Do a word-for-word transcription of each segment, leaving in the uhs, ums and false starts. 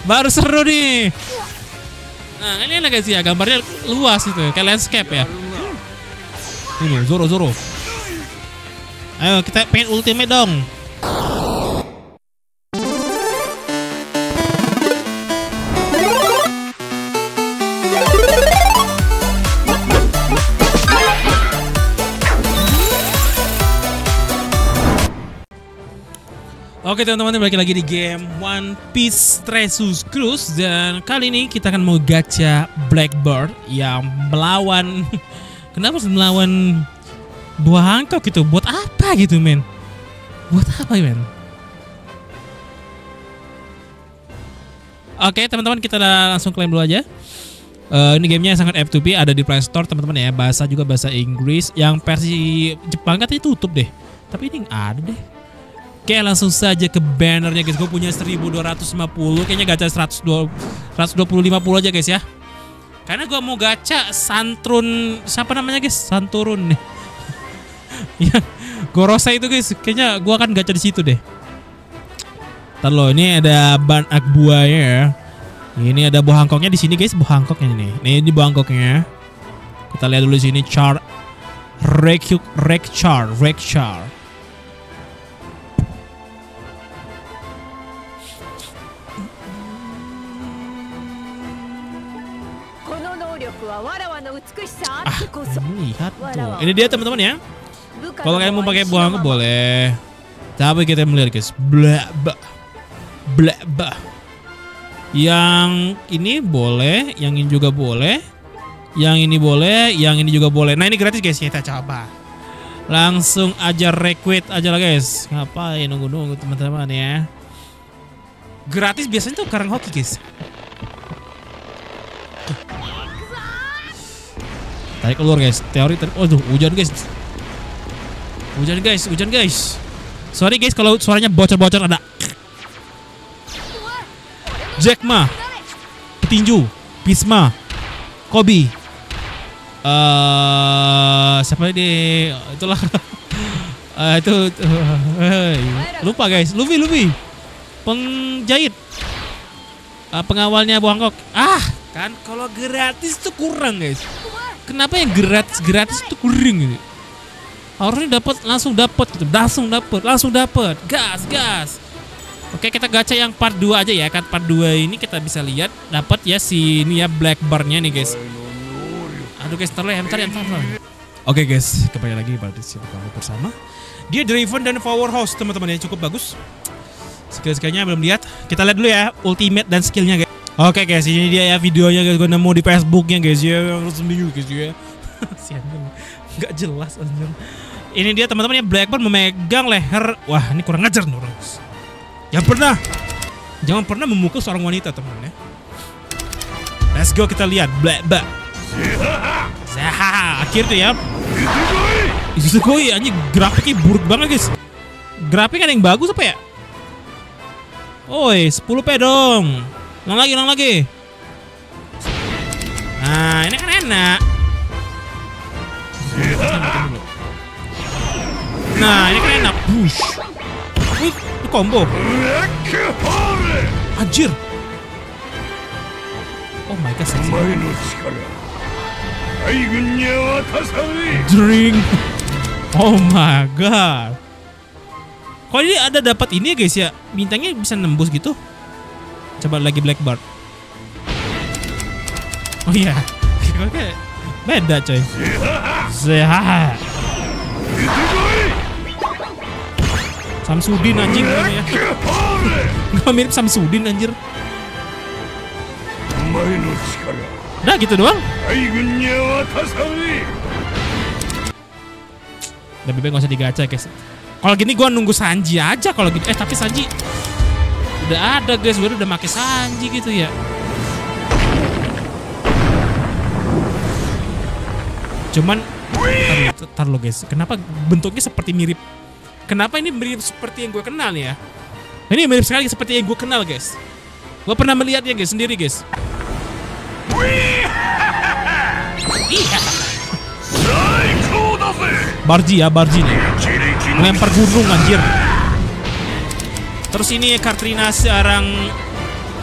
Baru seru nih. Nah ini enak guys ya, gambarnya luas itu, kayak landscape ya. Ini Zoro Zoro. Ayo kita pengen ultimate dong. Oke teman-teman, balik lagi di game One Piece Treasure Cruise. Dan kali ini kita akan mau gacha Blackbird yang melawan kenapa harus melawan buah hancock gitu? Buat apa gitu men? Buat apa men? Oke teman-teman, kita langsung klaim dulu aja. uh, Ini gamenya sangat F two P, ada di Play Store teman-teman ya. Bahasa juga bahasa Inggris. Yang versi Jepang katanya tutup deh, tapi ini ada deh. Oke langsung saja ke bannernya guys. Gue punya seribu dua ratus lima puluh. Kayaknya gacha seratus dua puluh lima puluh aja guys ya. Karena gue mau gacha Santrun. Siapa namanya guys? Santurun nih. Ya, Gorosa itu guys. Kayaknya gue akan gacha di situ deh. Ntar lo, ini ada ban akbuaya ya. Ini ada buah hancocknya di sini guys. Buah hancocknya nih. Nih ini buah hancocknya. Kita lihat dulu di sini char Rekyuk Rekchar Rekchar. Ah, lihat tuh. Ini dia teman-teman ya. Kalau kalian mau pakai buah hancock boleh. Tapi kita melihat guys. Blah bah. Blah bah. Yang ini boleh, yang ini juga boleh. Yang ini boleh, yang ini juga boleh. Nah, ini gratis guys, kita coba. Langsung aja request aja lah guys. Ngapain nunggu-nunggu teman-teman ya. Gratis biasanya tuh karang hoki guys. Tarik keluar guys, teori tarik. Oh tuh, hujan guys. Hujan guys, hujan guys. Sorry guys kalau suaranya bocor-bocor ada. Jack Ma, Petinju, Bisma, Kobe. Eh, uh, siapa ini? Itulah. uh, itu uh, lupa guys, Luffy Luffy. Penjahit. Uh, pengawalnya buah hancock. Ah, kan kalau gratis tuh kurang guys. Kenapa yang gratis gratis itu kurang gitu? Harusnya dapat langsung dapat gitu, langsung dapat, langsung dapat, gas gas. Oke kita gacha yang part dua aja ya kan. Part dua ini kita bisa lihat dapat ya si ini ya Blackbird-nya nih guys. Aduh guys, terlalu bentar ya bentar. Oke guys, kembali lagi pada sini bersama. Dia driven dan powerhouse teman-teman ya, cukup bagus. Skill-skillnya belum lihat. Kita lihat dulu ya ultimate dan skillnya guys. Oke guys, ini dia ya videonya guys. Gue nemu di Facebooknya guys ya, resmi guys ya. Sialan, nggak jelas anjir. Ini dia teman-teman ya, Blackbird memegang leher. Wah ini kurang ngajar nih orang. Jangan pernah, jangan pernah memukul seorang wanita teman-teman ya. Let's go kita lihat Blackbird. Zaha, akhir tuh ya. Itu koi anjing, grafiknya buruk banget guys. Grafik ada yang bagus apa ya? Oi, sepuluh P dong. Ulang lagi, ulang lagi. Nah, ini kan enak. Nah, ini kan enak. Bush. Wih, itu combo. Anjir. Oh my god, seksi. Drink. Oh my god. Kok ini ada dapat ini ya guys ya? Bintangnya bisa nembus gitu. Coba lagi Blackbird. Oh iya. Oke. Beda coy. Sehat. Samsudin anjing namanya. Gak mirip Samsudin anjir. Udah gitu doang. Lebih baik gak usah digacha guys. Kalau gini gua nunggu Sanji aja kalau gitu. Eh tapi Sanji udah ada guys, gue udah pakai Sanji gitu ya. Cuman tar lo guys, kenapa bentuknya seperti mirip? Kenapa ini mirip seperti yang gue kenal ya? Ini mirip sekali seperti yang gue kenal guys. Gue pernah melihatnya guys sendiri guys. Iya. Barji ya, Barji nih. Melempar gunung anjir. Terus ini Katrina seorang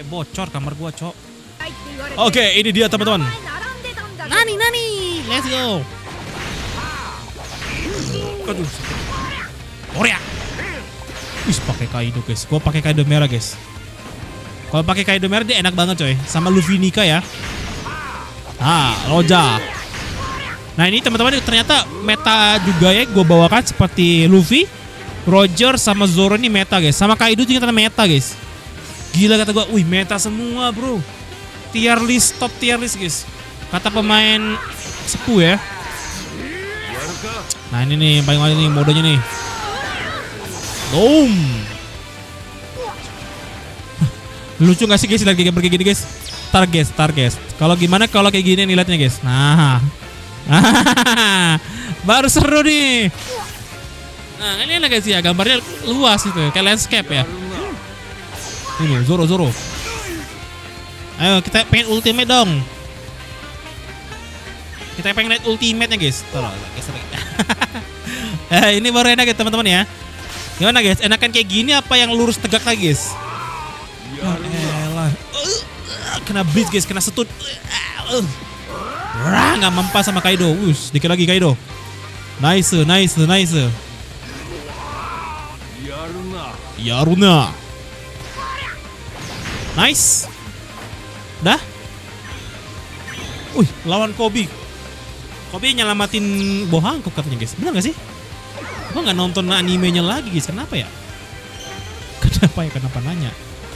Eh, bocor kamar gua, Cok. Oke, ini dia teman-teman. Nani, nani. Let's go. Aduh. Korea. Wih, pakai Kaido, guys. Gua pakai Kaido merah, guys. Kalau pakai Kaido merah dia enak banget, coy. Sama Luffy Nika ya. Ah, Roja. Nah, ini teman-teman ternyata meta juga ya gue bawakan seperti Luffy, Roger sama Zoro ini meta, guys. Sama Kaido juga ternyata meta, guys. Gila kata gue, wih meta semua, bro. Tier list, top tier list, guys. Kata pemain sepuh ya. Nah, ini nih paling paling nih modenya nih. Boom. Lucu gak sih guys lihat kayak gini guys? Tar guys, tar guys. Kalau gimana kalau kayak gini nih liatnya guys. Nah. Baru seru nih. Nah, ini enak guys ya, gambarnya luas itu, kayak landscape ya. Ini Zoro Zoro. Ayo kita pengen ultimate dong. Kita pengen lihat ultimate-nya guys. Tolong guys. Eh, ini baru enak ya teman-teman ya. Gimana guys? Enakan kayak gini apa yang lurus tegak lagi guys? Oh, elah. Uh, kena blitz guys, kena setut. Uh, uh. Nggak mempas sama Kaido. Us, dikit lagi Kaido. Nice, nice, nice. Yaruna. Nice. Dah. Wih, lawan Kobe. Kobe nyelamatin Bohangkok katanya guys. Benar gak sih? Gue nggak nonton animenya lagi guys. Kenapa ya? Kenapa ya? Kenapa nanya?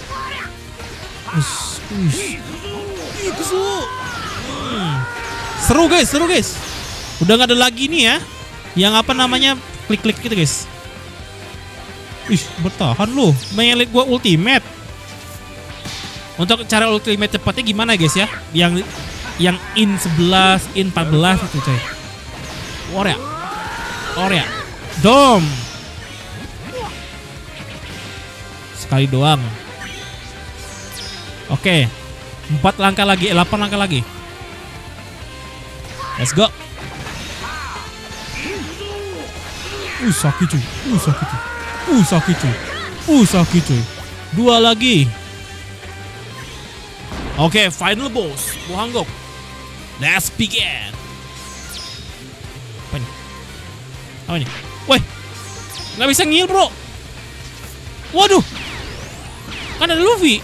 Ush, ush. Ih, hmm. Seru guys, seru guys. Udah nggak ada lagi nih ya. Yang apa namanya klik-klik gitu guys. Ih, bertahan loh. Menyelip gue ultimate. Untuk cara ultimate cepatnya gimana guys ya? Yang yang in sebelas, in empat belas itu coy. Warrior. Warrior. Dom. Sekali doang. Oke. Empat langkah lagi, delapan langkah lagi. Let's go. Uh, sakit cuy. Uh, sakit cuy. Uh, sakit cuy. Uh, sakit cuy. Dua lagi. Oke, okay, final boss, Bohangkok. Let's begin. Apa ini? Apa ini? Woi, nggak bisa ngil bro. Waduh, kan ada Luffy.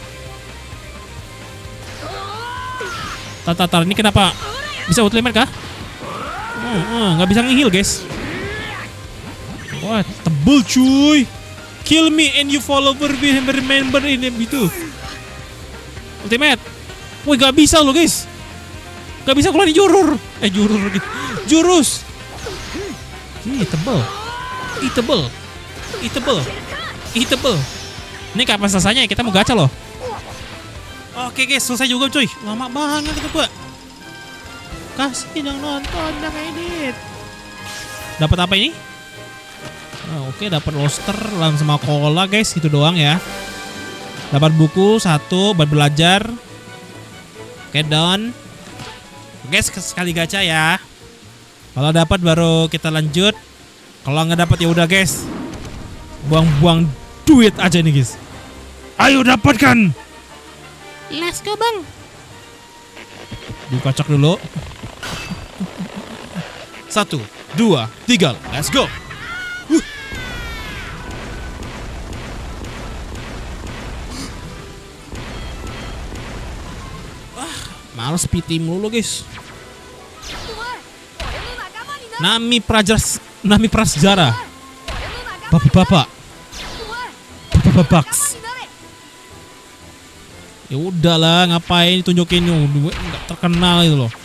Tar, tar, ini kenapa bisa ultimate kah? Nggak hmm, bisa ngil guys. Wah, tebel cuy. Kill me and you follower remember ini gitu. Ultimate. Woi gak bisa loh guys. Gak bisa keluarin jurur. Eh jurur gitu. Jurus. Ih tebel. Ih tebel. Ih tebel. Ih tebel. Ini kapan selesainya ya? Kita mau gacha loh. Oke guys, selesai juga cuy. Lama banget itu gua. Kasih yang nonton, yang edit. Dapat apa ini? Oh, oke dapat roster lam sama cola guys. Itu doang ya. Dapat buku satu buat belajar. Oke, down. Guys, sekali gacha ya. Kalau dapat baru kita lanjut. Kalau nggak dapat ya udah guys. Buang-buang duit aja nih guys. Ayo dapatkan. Let's go bang. Dikocok dulu. Satu, dua, tiga. Let's go. Uh. Males P T mulu guys. Nami Prajas, Nami Prasejarah. Bapak-bapak. Bapak-babaks. Ya udahlah, ngapain tunjukin nggak terkenal itu loh.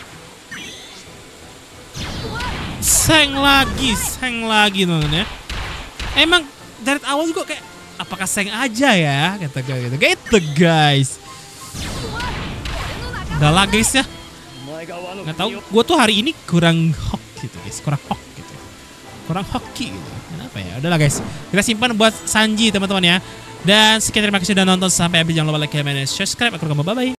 Seng lagi, seng lagi teman-teman ya. Emang dari awal juga kayak apakah seng aja ya kata gitu. Gitu guys. Udah lah guys ya. Nggak tahu, gue tuh hari ini kurang hok gitu guys, kurang hok gitu, kurang hoki gitu. Kenapa ya? Udahlah guys, kita simpan buat Sanji teman-teman ya. Dan sekian terima kasih sudah nonton sampai habis. Jangan lupa like, comment, dan subscribe. Aku kamu bye bye.